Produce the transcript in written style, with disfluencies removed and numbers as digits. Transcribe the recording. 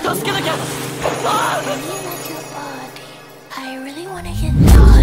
助けなきゃ。 I really like your body. I really wanna get lost.